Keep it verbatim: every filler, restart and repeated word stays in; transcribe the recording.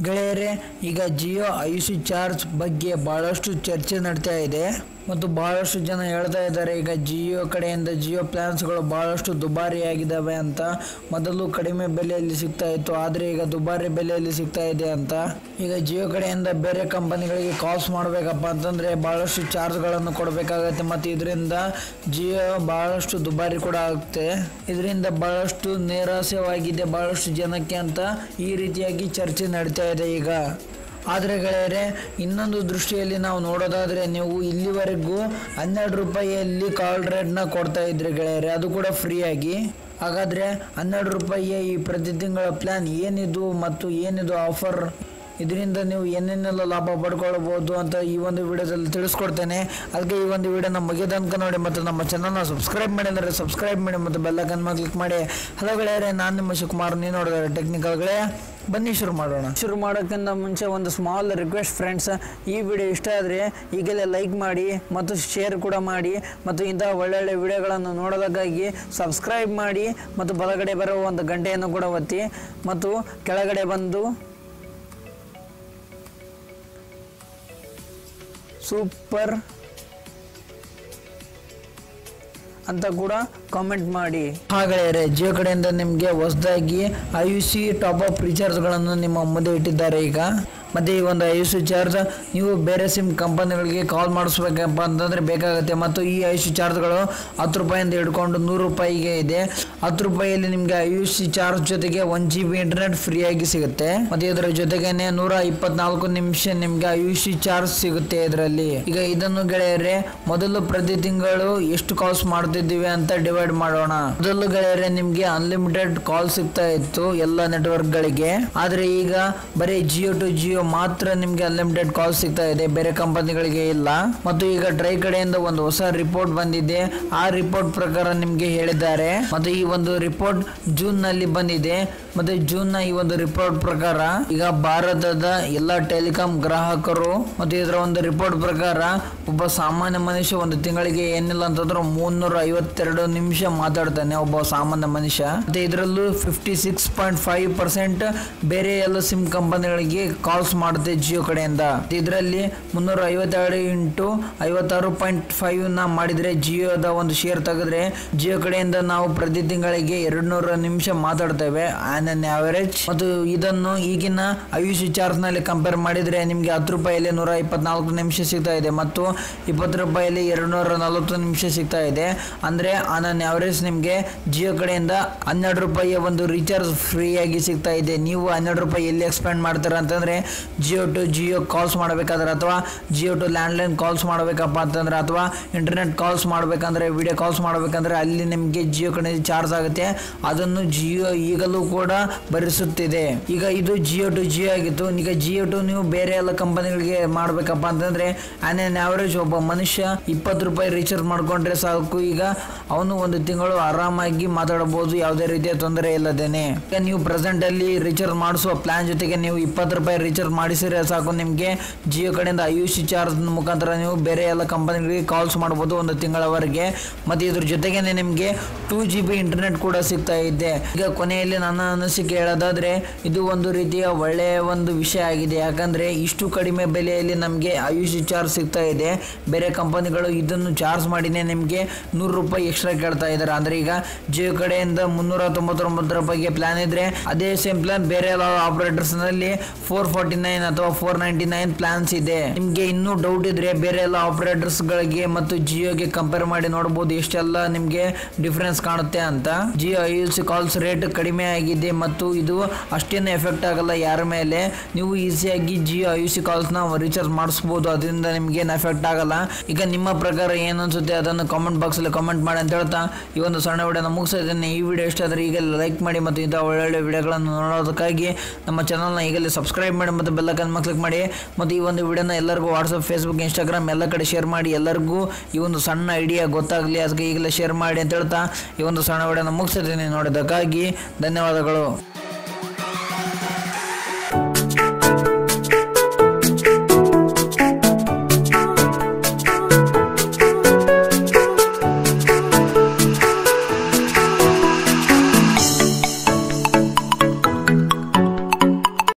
ಗೆಳೆಯರೇ, ಈಗ Jio IC charge ಬಗ್ಗೆ ಬಹಳಷ್ಟು ಚರ್ಚೆ ನಡೀತಾ ಇದೆ ಮತ್ತು ಬಹಳಷ್ಟು ಜನ ಹೇಳ್ತಾ ಇದ್ದಾರೆ ಈಗ ಜಿಯೋ ಕಡೆಯಿಂದ ಜಿಯೋ ಪ್ಲಾನ್ಸ್ಗಳು ಬಹಳಷ್ಟು ದುಬಾರಿಯಾಗಿದ್ದಾವೆ ಅಂತ. ಮೊದಲು ಕಡಿಮೆ ಬೆಲೆಯಲ್ಲಿ ಸಿಗ್ತಾ ಇತ್ತು, ಆದರೆ ಈಗ ದುಬಾರಿ ಬೆಲೆಯಲ್ಲಿ ಸಿಗ್ತಾ ಇದೆ ಅಂತ. ಈಗ ಜಿಯೋ ಕಡೆಯಿಂದ ಬೇರೆ ಕಂಪನಿಗಳಿಗೆ ಕಾಲ್ಸ್ ಮಾಡಬೇಕಪ್ಪ ಅಂತಂದರೆ ಬಹಳಷ್ಟು ಚಾರ್ಜ್ಗಳನ್ನು ಕೊಡಬೇಕಾಗತ್ತೆ ಮತ್ತು ಇದರಿಂದ ಜಿಯೋ ಬಹಳಷ್ಟು ದುಬಾರಿ ಕೂಡ ಆಗುತ್ತೆ. ಇದರಿಂದ ಬಹಳಷ್ಟು ನಿರಾಸೆವಾಗಿದೆ ಬಹಳಷ್ಟು ಜನಕ್ಕೆ ಅಂತ ಈ ರೀತಿಯಾಗಿ ಚರ್ಚೆ ನಡೀತಾ ಇದೆ ಈಗ. ಆದರೆ ಗೆಳೆಯರೆ, ಇನ್ನೊಂದು ದೃಷ್ಟಿಯಲ್ಲಿ ನಾವು ನೋಡೋದಾದರೆ ನೀವು ಇಲ್ಲಿವರೆಗೂ ಹನ್ನೆರಡು ರೂಪಾಯಿಯಲ್ಲಿ ಕಾಲ್ ರೇಟ್ನ ಕೊಡ್ತಾ ಇದ್ರಿ ಗೆಳೆಯರೆ, ಅದು ಕೂಡ ಫ್ರೀಯಾಗಿ. ಹಾಗಾದರೆ ಹನ್ನೆರಡು ರೂಪಾಯಿಯ ಈ ಪ್ರತಿ ತಿಂಗಳ ಪ್ಲ್ಯಾನ್ ಏನಿದು ಮತ್ತು ಏನಿದು ಆಫರ್, ಇದರಿಂದ ನೀವು ಏನೇನೆಲ್ಲ ಲಾಭ ಪಡ್ಕೊಳ್ಬೋದು ಅಂತ ಈ ಒಂದು ವಿಡಿಯೋದಲ್ಲಿ ತಿಳಿಸ್ಕೊಡ್ತೇನೆ. ಅದಕ್ಕೆ ಈ ಒಂದು ವಿಡಿಯೋನ ಮುಗಿದ ತನಕ ನೋಡಿ ಮತ್ತು ನಮ್ಮ ಚಾನಲ್ನ ಸಬ್ಸ್ಕ್ರೈಬ್ ಮಾಡಿ ಅಂದರೆ ಸಬ್ಸ್ಕ್ರೈಬ್ ಮಾಡಿ ಮತ್ತು ಬೆಲ್ ಐಕಾನ್ ಮೇಲೆ ಕ್ಲಿಕ್ ಮಾಡಿ. ಹಲೋ ಗೆಳೆಯರೆ, ನಾನು ನಿಮ್ಮ ಶಿವಕುಮಾರ್, ನೀವು ನೋಡಿದ್ರೆ ಟೆಕ್ನಿಕಲ್ಗಳೇ. ಬನ್ನಿ ಶುರು ಮಾಡೋಣ. ಶುರು ಮಾಡೋಕ್ಕಿಂತ ಮುಂಚೆ ಒಂದು ಸ್ಮಾಲ್ ರಿಕ್ವೆಸ್ಟ್ ಫ್ರೆಂಡ್ಸ್, ಈ ವಿಡಿಯೋ ಇಷ್ಟ ಆದರೆ ಈಗಲೇ ಲೈಕ್ ಮಾಡಿ ಮತ್ತು ಶೇರ್ ಕೂಡ ಮಾಡಿ ಮತ್ತು ಇಂತಹ ಒಳ್ಳೊಳ್ಳೆ ವಿಡಿಯೋಗಳನ್ನು ನೋಡೋದಕ್ಕಾಗಿ ಸಬ್ಸ್ಕ್ರೈಬ್ ಮಾಡಿ ಮತ್ತು ಬಲಗಡೆ ಬರುವ ಒಂದು ಗಂಟೆಯನ್ನು ಕೂಡ ಒತ್ತಿ ಮತ್ತು ಕೆಳಗಡೆ ಬಂದು ಸೂಪರ್ ಅಂತ ಕೂಡ ಕಾಮೆಂಟ್ ಮಾಡಿ. ಹಾಗೆಯೇ ಜಿಯೋ ಕಡೆಯಿಂದ ನಿಮಗೆ ಹೊಸದಾಗಿ I U C top up ರೀಚಾರ್ಜ್ಗಳನ್ನು ನಿಮ್ಮ ಮುಂದೆ ಇಟ್ಟಿದ್ದಾರೆ ಈಗ. ಮತ್ತು ಈ ಒಂದು ಐ ಯು ಸಿ ಚಾರ್ಜ್ ನೀವು ಬೇರೆ ಸಿಮ್ ಕಂಪನಿಗಳಿಗೆ ಕಾಲ್ ಮಾಡಿಸ್ಬೇಕಪ್ಪ ಅಂತಂದರೆ ಬೇಕಾಗುತ್ತೆ. ಮತ್ತು ಈ ಐ ಯು ಸಿ ಚಾರ್ಜ್ಗಳು ಹತ್ತು ರೂಪಾಯಿಂದ ಹಿಡ್ಕೊಂಡು ನೂರು ರೂಪಾಯಿಗೆ ಇದೆ. ಹತ್ತು ರೂಪಾಯಿಯಲ್ಲಿ ನಿಮಗೆ ಐ ಯು ಸಿ ಚಾರ್ಜ್ ಜೊತೆಗೆ ಒನ್ ಜಿ ಬಿ ಇಂಟರ್ನೆಟ್ ಫ್ರೀಯಾಗಿ ಸಿಗುತ್ತೆ ಮತ್ತು ಇದರ ಜೊತೆಗೇನೆ ನೂರ ಇಪ್ಪತ್ನಾಲ್ಕು ನಿಮಿಷ ನಿಮಗೆ ಐ ಯು ಸಿ ಚಾರ್ಜ್ ಸಿಗುತ್ತೆ ಇದರಲ್ಲಿ. ಈಗ ಇದನ್ನು ಗೆಳೆಯರೆ, ಮೊದಲು ಪ್ರತಿ ತಿಂಗಳು ಎಷ್ಟು ಕಾಲ್ಸ್ ಮಾಡ್ತಿದ್ದೀವಿ ಅಂತ ಡಿವೈಡ್ ಮಾಡೋಣ. ಮೊದಲು ಗೆಳೆಯರೆ ನಿಮಗೆ ಅನ್ಲಿಮಿಟೆಡ್ ಕಾಲ್ ಸಿಗ್ತಾ ಇತ್ತು ಎಲ್ಲ ನೆಟ್ವರ್ಕ್ ಗಳಿಗೆ, ಆದ್ರೆ ಈಗ ಬರೀ ಜಿಯೋ ಟು ಜಿಯೋ ಮಾತ್ರ ನಿಮ್ಗೆ ಅನ್ಲಿಮಿಟೆಡ್ ಕಾಲ್ ಸಿಗ್ತಾ ಇದೆ, ಬೇರೆ ಕಂಪನಿಗಳಿಗೆ ಇಲ್ಲ. ಮತ್ತು ಈಗ ಟ್ರೈ ಕಡೆಯಿಂದ ಒಂದು ಹೊಸ ರಿಪೋರ್ಟ್ ಬಂದಿದೆ. ಆ ರಿಪೋರ್ಟ್ ಪ್ರಕಾರ ನಿಮ್ಗೆ ಹೇಳಿದ್ದಾರೆ ಮತ್ತು ಈ ಒಂದು ರಿಪೋರ್ಟ್ ಜೂನ್ ನಲ್ಲಿ ಬಂದಿದೆ. ಮತ್ತೆ ಜೂನ್ ನ ಈ ಒಂದು ರಿಪೋರ್ಟ್ ಪ್ರಕಾರ ಈಗ ಭಾರತದ ಎಲ್ಲ ಟೆಲಿಕಾಂ ಗ್ರಾಹಕರು ಮತ್ತು ಇದರ ಒಂದು ರಿಪೋರ್ಟ್ ಪ್ರಕಾರ ಒಬ್ಬ ಸಾಮಾನ್ಯ ಮನುಷ್ಯ ಒಂದು ತಿಂಗಳಿಗೆ ಏನಿಲ್ಲ ಅಂತಂದ್ರೆ ಮುನ್ನೂರ ಐವತ್ತೆರಡು ನಿಮಿಷ ಮಾತಾಡ್ತಾನೆ ಒಬ್ಬ ಸಾಮಾನ್ಯ ಮನುಷ್ಯ. ಮತ್ತೆ ಇದರಲ್ಲೂ fifty six point five percent ಬೇರೆ ಎಲ್ಲ ಸಿಮ್ ಕಂಪನಿಗಳಿಗೆ ಕಾಲ್ಸ್ ಮಾಡುತ್ತೆ ಜಿಯೋ ಕಡೆಯಿಂದ. ಇದರಲ್ಲಿ ಮುನ್ನೂರ ಐವತ್ತೆರಡು ಇಂಟು ಐವತ್ತಾರು ಪಾಯಿಂಟ್ ಫೈವ್ ನ ಮಾಡಿದ್ರೆ ಜಿಯೋದ ಒಂದು ಶೇರ್ ತೆಗೆದ್ರೆ ಜಿಯೋ ಕಡೆಯಿಂದ ನಾವು ಪ್ರತಿ ತಿಂಗಳಿಗೆ ಎರಡು ನೂರು ನಿಮಿಷ ಮಾತಾಡ್ತೇವೆ ಆನ್ ಅನ್ ಆವರೇಜ್. ಮತ್ತು ಇದನ್ನು ಈಗಿನ ಐ ಯು ಸಿ ಚಾರ್ಜ್ ನಲ್ಲಿ ಕಂಪೇರ್ ಮಾಡಿದ್ರೆ ನಿಮ್ಗೆ ಹತ್ತು ರೂಪಾಯಿಯಲ್ಲಿ ನೂರ ಇಪ್ಪತ್ನಾಲ್ಕು ನಿಮಿಷ ಸಿಗ್ತಾ ಇದೆ ಮತ್ತು ಇಪ್ಪತ್ತು ರೂಪಾಯಿಯಲ್ಲಿ ಎರಡು ನೂರ ನಲವತ್ತು ನಿಮಿಷ ಸಿಗ್ತಾ ಇದೆ. ಅಂದ್ರೆ ಆನ್ ಅನ್ ಆವರೇಜ್ ನಿಮ್ಗೆ ಜಿಯೋ ಕಡೆಯಿಂದ ಹನ್ನೆರಡು ರೂಪಾಯಿಯ ಒಂದು ರೀಚಾರ್ಜ್ ಫ್ರೀ ಆಗಿ ಸಿಗ್ತಾ ಇದೆ. ನೀವು ಹನ್ನೆರಡು ರೂಪಾಯಿ ಎಲ್ಲಿ ಎಕ್ಸ್ಪೆಂಡ್ ಮಾಡ್ತೀರಾ ಅಂತಂದ್ರೆ ಜಿಯೋ ಟು ಜಿಯೋ ಕಾಲ್ಸ್ ಮಾಡಬೇಕಾದ್ರೆ ಅಥವಾ ಜಿಯೋ ಟು ಲ್ಯಾಂಡ್ಲೈನ್ ಕಾಲ್ಸ್ ಮಾಡಬೇಕಪ್ಪ ಅಂತಂದ್ರೆ ಅಥವಾ ಇಂಟರ್ನೆಟ್ ಕಾಲ್ಸ್ ಮಾಡಬೇಕಂದ್ರೆ ವಿಡಿಯೋ ಕಾಲ್ಸ್ ಮಾಡಬೇಕಂದ್ರೆ ಅಲ್ಲಿ ನಿಮಗೆ ಜಿಯೋ ಕಡೆ ಚಾರ್ಜ್ ಆಗುತ್ತೆ. ಅದನ್ನು ಜಿಯೋ ಈಗಲೂ ಕೂಡ ಭರಿಸುತ್ತಿದೆ. ಈಗ ಇದು ಜಿಯೋ ಟು ಜಿಯೋ ಆಗಿತ್ತು. ಈಗ ಜಿಯೋ ಟು ನೀವು ಬೇರೆ ಎಲ್ಲ ಕಂಪನಿಗಳಿಗೆ ಮಾಡಬೇಕಪ್ಪ ಅಂತಂದ್ರೆ ಆನ್ ಆನ್ ಆವರೇಜ್ ಒಬ್ಬ ಮನುಷ್ಯ ಇಪ್ಪತ್ತು ರೂಪಾಯಿ ರೀಚಾರ್ಜ್ ಮಾಡ್ಕೊಂಡ್ರೆ ಸಾಕು. ಈಗ ಅವನು ಒಂದು ತಿಂಗಳು ಆರಾಮಾಗಿ ಮಾತಾಡಬಹುದು, ಯಾವುದೇ ರೀತಿಯ ತೊಂದರೆ ಇಲ್ಲದೇನೆ. ಈಗ ನೀವು ಪ್ರೆಸೆಂಟ್ ಅಲ್ಲಿ ರೀಚಾರ್ಜ್ ಮಾಡಿಸುವ ಪ್ಲಾನ್ ಜೊತೆಗೆ ನೀವು ಇಪ್ಪತ್ತು ರೂಪಾಯಿ ರೀಚಾರ್ಜ್ ಮಾಡಿಸಿದ್ರೆ ಸಾಕು, ನಿಮಗೆ ಜಿಯೋ ಕಡೆಯಿಂದ ಐ ಯು ಸಿ ಚಾರ್ಜ್ ಮುಖಾಂತರ ನೀವು ಬೇರೆ ಎಲ್ಲ ಕಂಪನಿಗಳಿಗೆ ಕಾಲ್ಸ್ ಮಾಡಬಹುದು ಒಂದು ತಿಂಗಳವರೆಗೆ. ಮತ್ತು ಇದ್ರ ಜೊತೆಗೇನೆ ನಿಮಗೆ ಟೂ ಜಿ ಬಿ ಇಂಟರ್ನೆಟ್ ಕೂಡ ಸಿಗ್ತಾ ಇದೆ. ಈಗ ಕೊನೆಯಲ್ಲಿ ನನ್ನ ಅನಿಸಿಕೆ ಹೇಳೋದಾದ್ರೆ ಇದು ಒಂದು ರೀತಿಯ ಒಳ್ಳೆಯ ಒಂದು ವಿಷಯ ಆಗಿದೆ. ಯಾಕಂದ್ರೆ ಇಷ್ಟು ಕಡಿಮೆ ಬೆಲೆಯಲ್ಲಿ ನಮಗೆ ಐ ಯು ಸಿ ಚಾರ್ಜ್ ಸಿಗ್ತಾ ಇದೆ. ಬೇರೆ ಕಂಪನಿಗಳು ಇದನ್ನು ಚಾರ್ಜ್ ಮಾಡಿನೇ ನಿಮಗೆ ನೂರು ರೂಪಾಯಿ ಎಕ್ಸ್ಟ್ರಾ ಕೇಳ್ತಾ ಇದ್ದಾರೆ. ಅಂದ್ರೆ ಈಗ ಜಿಯೋ ಕಡೆಯಿಂದ ಮುನ್ನೂರ ತೊಂಬತ್ತೊಂಬತ್ತು ರೂಪಾಯಿಗೆ ಪ್ಲಾನ್ ಇದ್ರೆ ಅದೇ ಸೇಮ್ ಪ್ಲಾನ್ ಬೇರೆ ಎಲ್ಲ ಆಪರೇಟರ್ಸ್ ನಲ್ಲಿ ಫೋರ್ ಫಾರ್ಟಿ ನೈನ್ ಅಥವಾ ಫೋರ್ ನೈಂಟಿ ನೈನ್ ಪ್ಲಾನ್ಸ್ ಇದೆ. ನಿಮ್ಗೆ ಇನ್ನೂ ಡೌಟ್ ಇದ್ರೆ ಬೇರೆ ಎಲ್ಲ ಆಪರೇಟರ್ಸ್ ಗಳಿಗೆ ಮತ್ತು ಜಿಯೋಗೆ ಕಂಪೇರ್ ಮಾಡಿ ನೋಡಬಹುದು ಎಷ್ಟೆಲ್ಲ ನಿಮ್ಗೆ ಡಿಫರೆನ್ಸ್ ಕಾಣುತ್ತೆ ಅಂತ. Jio I U C calls rate ಕಡಿಮೆ ಆಗಿದೆ ಮತ್ತು ಇದು ಅಷ್ಟೇನು ಎಫೆಕ್ಟ್ ಆಗಲ್ಲ ಯಾರ ಮೇಲೆ. ನೀವು ಈಸಿಯಾಗಿ Jio I U C calls ನ ರೀಚಾರ್ಜ್ ಮಾಡಿಸಬಹುದು, ಅದರಿಂದ ನಿಮ್ಗೆ ಏನು ಎಫೆಕ್ಟ್ ಆಗಲ್ಲ. ಈಗ ನಿಮ್ಮ ಪ್ರಕಾರ ಏನು ಅನ್ಸುತ್ತೆ ಅದನ್ನು ಕಾಮೆಂಟ್ ಬಾಕ್ಸ್ ಅಲ್ಲಿ ಕಾಮೆಂಟ್ ಮಾಡಿ ಅಂತ ಹೇಳ್ತಾ ಈ ಒಂದು ಸಣ್ಣ ವಿಡಿಯೋನ ಮುಗಿಸ್ತಾ ಇದ್ದೇನೆ. ಈ ವಿಡಿಯೋ ಇಷ್ಟ ಆದರೆ ಈಗಲೇ ಲೈಕ್ ಮಾಡಿ ಮತ್ತು ಇಂತಹ ಒಳ್ಳೊಳ್ಳೆ ವಿಡಿಯೋಗಳನ್ನು ನೋಡೋದಕ್ಕಾಗಿ ನಮ್ಮ ಚಾನಲ್ನ ಈಗಲೇ ಸಬ್ಸ್ಕ್ರೈಬ್ ಮಾಡಿ ಮತ್ತು ಬೆಲ್ ಐಕಾನ್ ಮೇಲೆ ಕ್ಲಿಕ್ ಮಾಡಿ. ಮತ್ತು ಈ ಒಂದು ವಿಡಿಯೋನ ಎಲ್ಲರಿಗೂ ವಾಟ್ಸಪ್, ಫೇಸ್ಬುಕ್, ಇನ್ಸ್ಟಾಗ್ರಾಮ್ ಎಲ್ಲ ಕಡೆ ಶೇರ್ ಮಾಡಿ. ಎಲ್ಲರಿಗೂ ಈ ಒಂದು ಸಣ್ಣ ಐಡಿಯಾ ಗೊತ್ತಾಗಲಿ, ಅದಕ್ಕೆ ಈಗಲೇ ಶೇರ್ ಮಾಡಿ ಅಂತ ಹೇಳ್ತಾ ಈ ಒಂದು ಸಣ್ಣ ವಿಡಿಯೋನ ಮುಗಿಸ್ತಾ ಇದ್ದೀನಿ. ನೋಡೋದಕ್ಕಾಗಿ ಧನ್ಯವಾದಗಳು.